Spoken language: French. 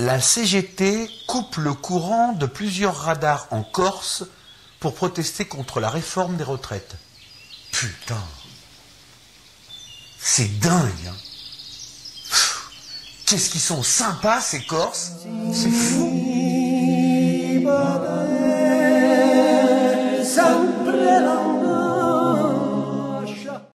La CGT coupe le courant de plusieurs radars en Corse pour protester contre la réforme des retraites. Putain, c'est dingue, hein. Qu'est-ce qu'ils sont sympas ces Corses, c'est fou.